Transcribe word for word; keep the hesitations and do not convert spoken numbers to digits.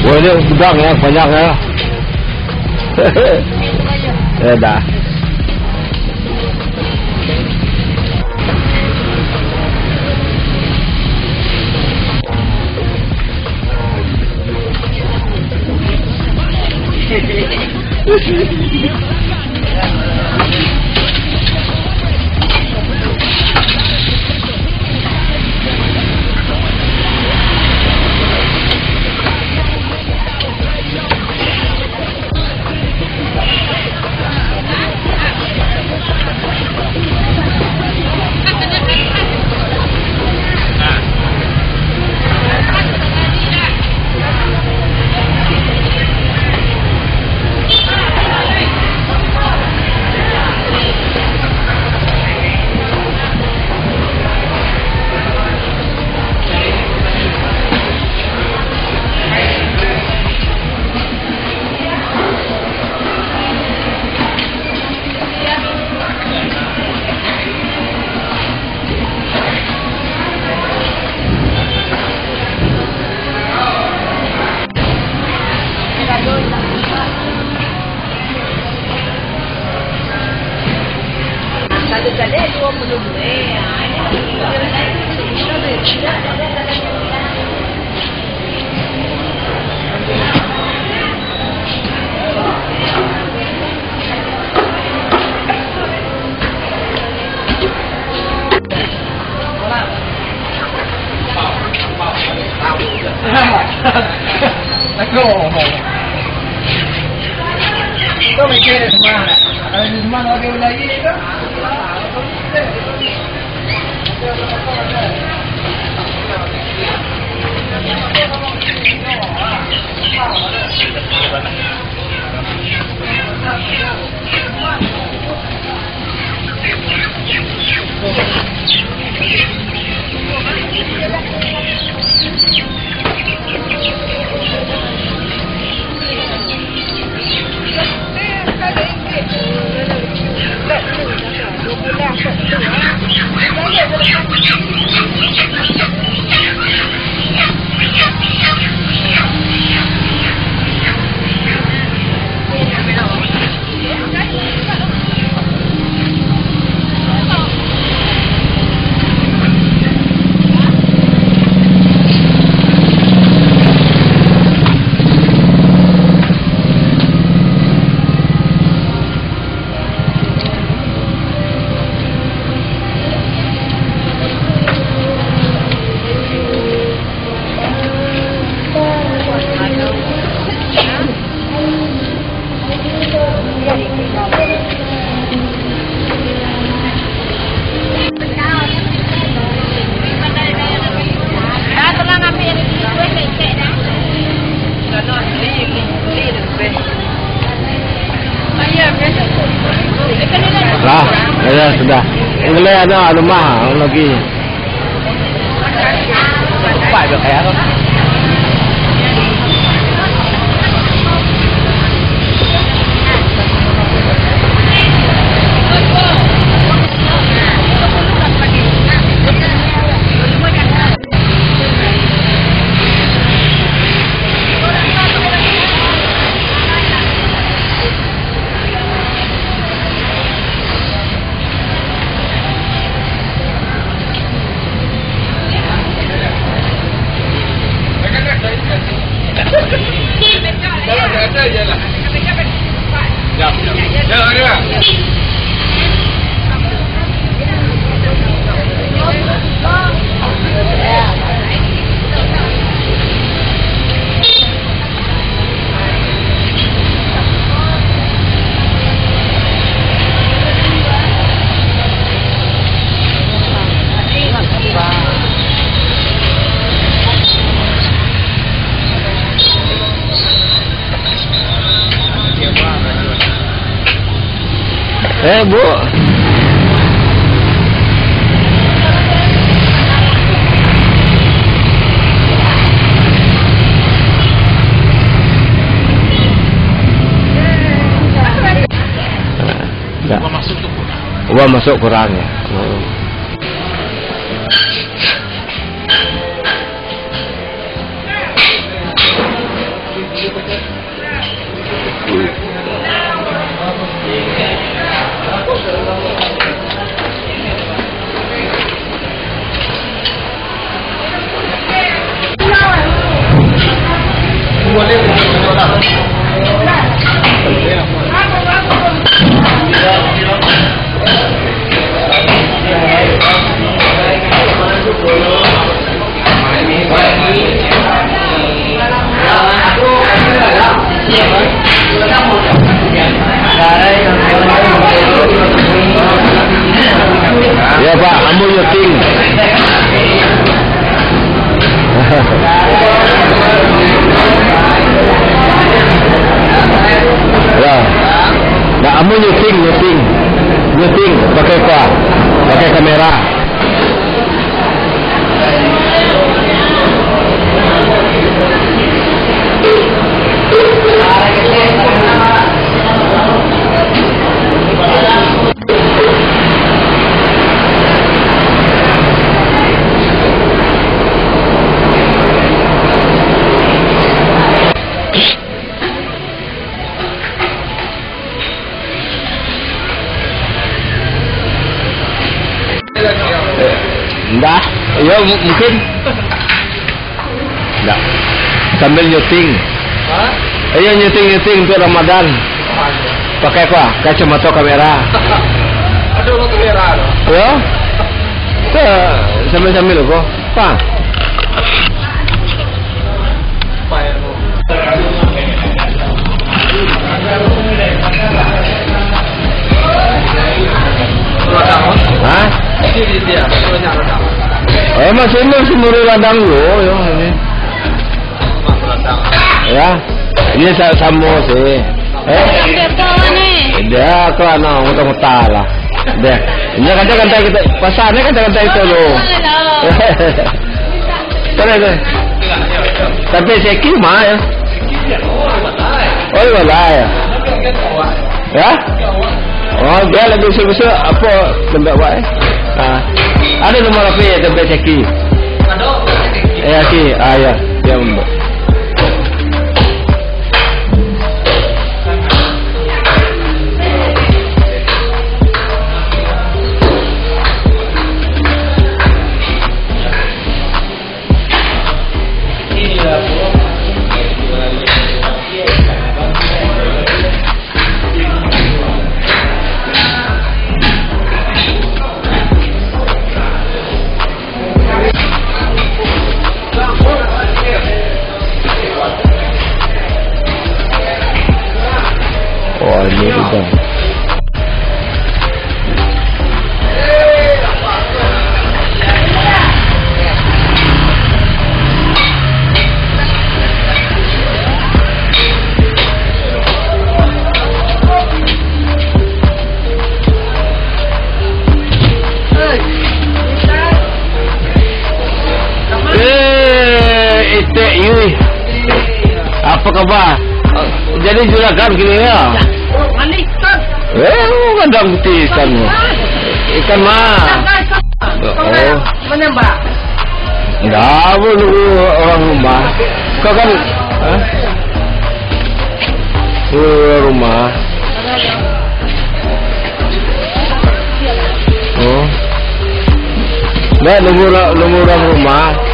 Oh ini gudang ya, banyak ya. Ya dah. Kau mikir semua, kalau di semua lagi lagi itu. Lah, ya sudah. Yang lain ada rumah lagi. Phải được hè không? Eh Bu, Uang masuk tuh kurang. Uang masuk kurang ya. Oh. Ya Pak, kamu nyeting. Ya, nah kamu nyeting, nyeting, nyeting pakai apa? Pakai kamera. Enggak, ya mungkin enggak sambil nyuting. Hah? Iya nyuting-nyuting untuk Ramadan. Pakai apa? Kacamata kamera. Ada orang kamera loh. Ya? Tuh, sambil-sambil kok. Pak. Hah? Eh masih masih muri ladang lo, yo ini. Ya, ini saya samo sih. Eh, dia kerana muta-muta lah. Dia, ini kata-kata kita pasarnya kata-kata itu lo. Terus, tapi seki mah ya. Oh iya ya. Ya? Oh dia lagi besar-besar apa tempat buat eh? Ah, ada nomor apa ya tempat seki? Eh seki, ah ya, dia untuk. Oh ini udah. Eh, itu yui. Apa kabar? Jadi juragan gini ya? Eh, kadang putih ikan. Ikan mah. Oh. Menembak. Enggak, lu orang rumah. Kau kan? Hah? Lu rumah. Oh. Nah, lu orang rumah.